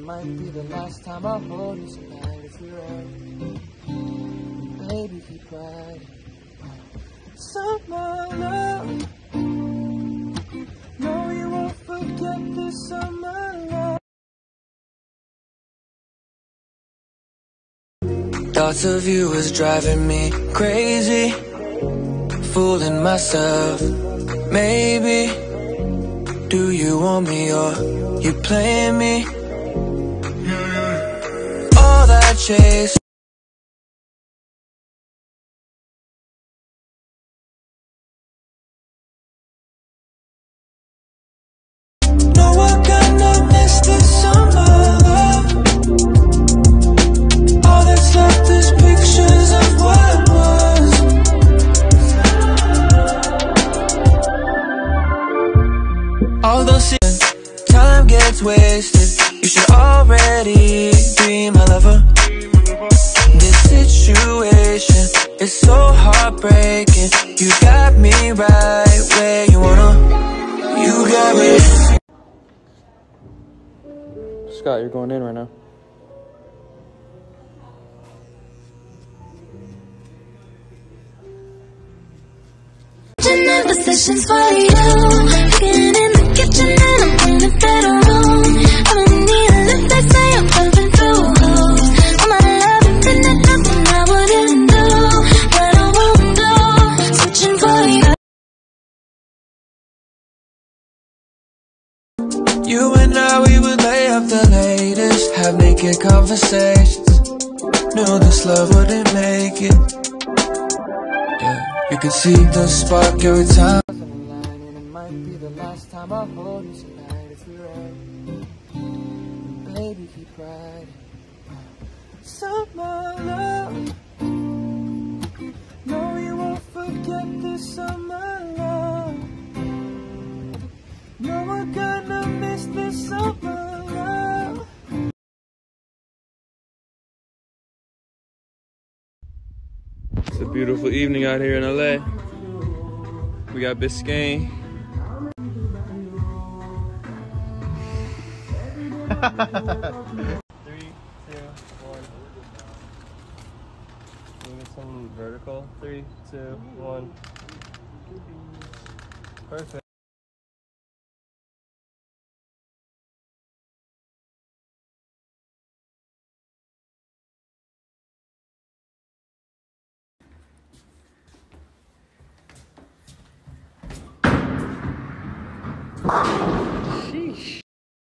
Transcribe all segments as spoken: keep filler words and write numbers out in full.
might be the last time I hold you tonight. If you're right, baby, keep riding. Summer love, no, you won't forget this summer love. Thoughts of you is driving me crazy, fooling myself. Maybe, do you want me or you playing me? All that chase. No, I kinda miss this summer love. All that's left is pictures of what was. Although time gets wasted, you should already be my lover. This situation is so heartbreaking. You got me right where you wanna. You got me. Scott, you're going in right now. Never sessions for you. Cooking in the kitchen and I'm in the bedroom. I'm in need of lip, they say I'm pumping through holes. All my love and fitness, nothing I wouldn't do, but I won't do. Searching for you. You and I, we would lay up the latest, have naked conversations. Knew this love wouldn't make it. Yeah, you can see the spark every time. And it might be the last time I hold you tonight. If you're right, baby, keep riding. Summer love, no, you won't forget this summer love. No, we're gonna miss this summer love. It's a beautiful evening out here in L A. We got Biscayne. Three, two, one. Maybe some vertical. Three, two, one. Perfect. Sheesh.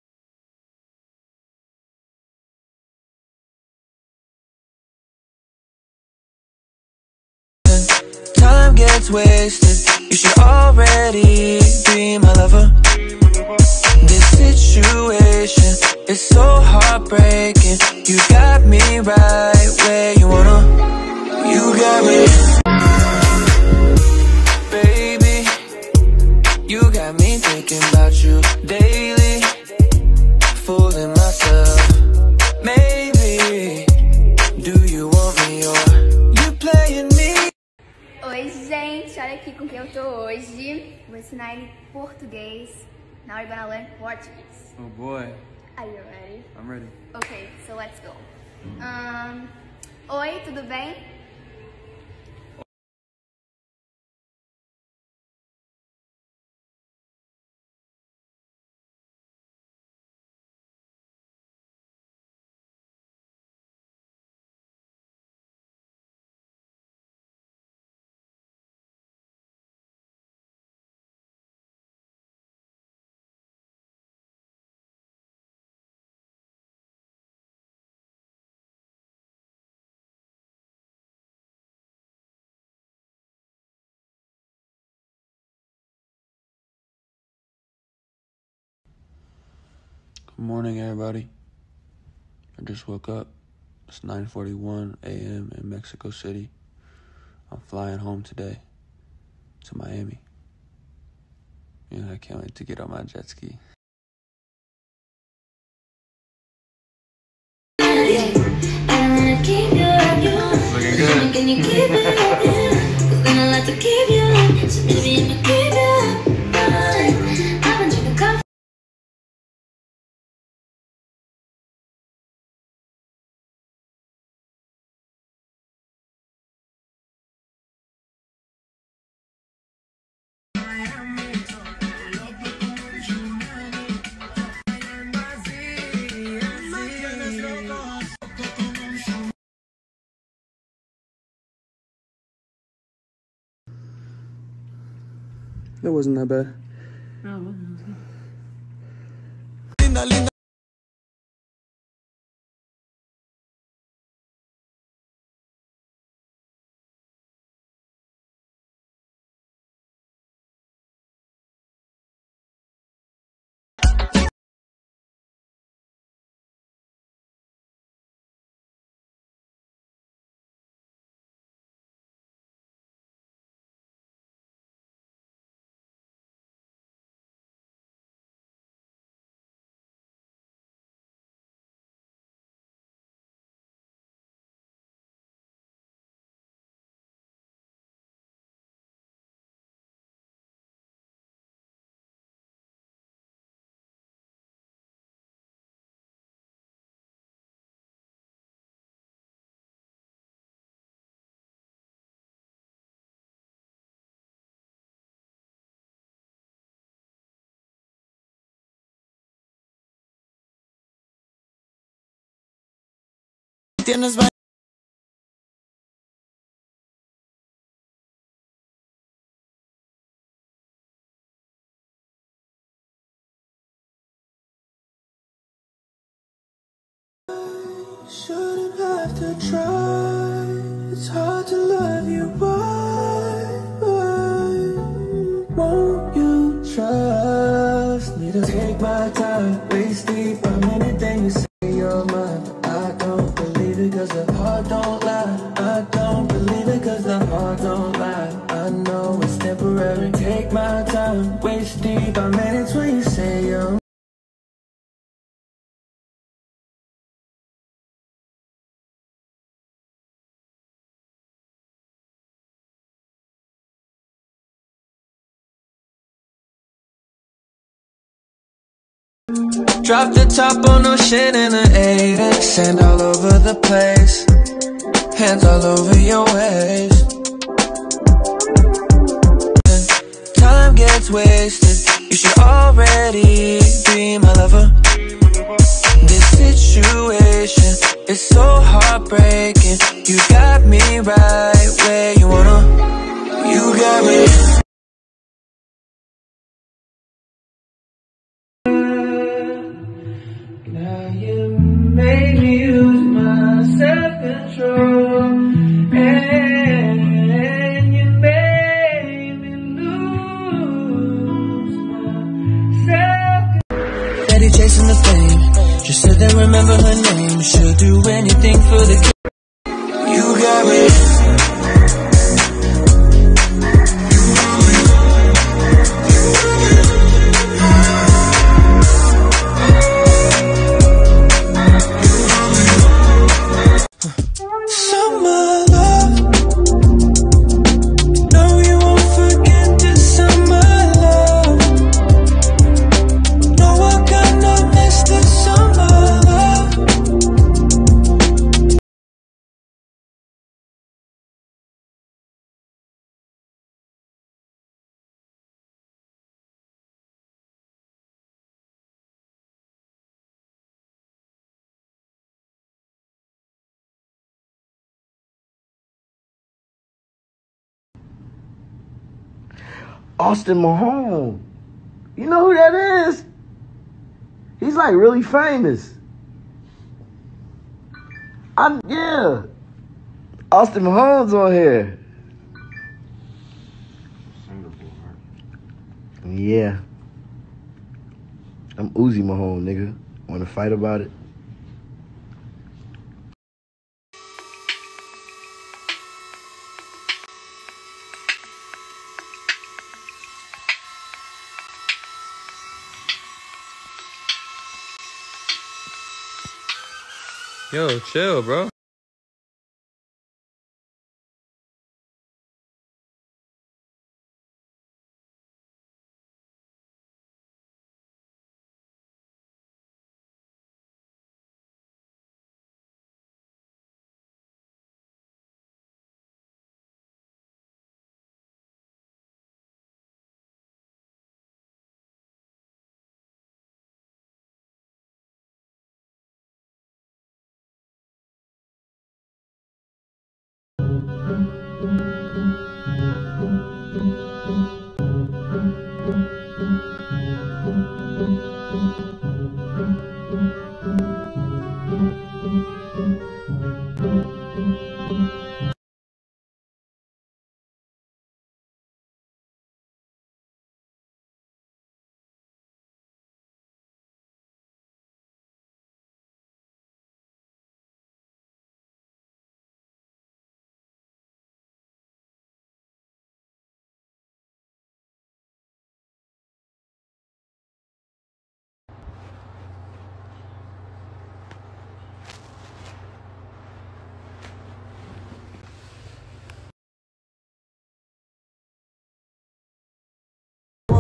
Time gets wasted, you should already be my lover. This situation is so heartbreaking. You got me right where you wanna. You got me. Baby, you got me thinking about you daily, fooling myself. Maybe, do you want me or you playing me? Oi, gente, olha aqui com quem eu tô hoje. Vou ensinar ele português. Now we're gonna learn Portuguese. Oh boy. Are you ready? I'm ready. Okay, so let's go. Um, Oi, tudo bem? Good morning, everybody. I just woke up. It's nine forty-one a m in Mexico City. I'm flying home today to Miami. And I can't wait to get on my jet ski. Looking good. Can you keep it up? Cause then I like to keep you. So baby, I'ma keep you. That wasn't that bad. Oh, Shouldn't have to try. It's hard to love you. Why, why won't you trust me to take my time? Waste deep on anything you say you're mine. I don't believe it cause the heart don't lie. I don't believe it cause the heart don't lie. I know it's temporary. Take my time. Waste deep on minutes when you say you're mine. Drop the top on no shit in the eighties. Sand all over the place. Hands all over your waist. Time gets wasted. You should already be my lover. This situation is so heartbreaking. You got me right where you wanna. You got me. Now you made me use my self-control, and you made me lose myself. Steady chasing the fame, just said they remember her name. She'll do anything for the kid. You got me. Austin Mahone. You know who that is? He's like really famous. I'm, yeah. Austin Mahone's on here. Yeah. I'm Uzi Mahone, nigga. Wanna fight about it? Yo, chill, bro.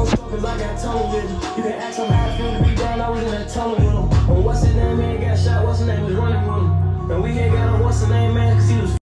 cause I got tunnel vision. You can ask him how I feel to be down, I was in that tunnel with him. And what's his name, man, got shot, what's his name, was running with him. And we had got on what's his name, man, cause he was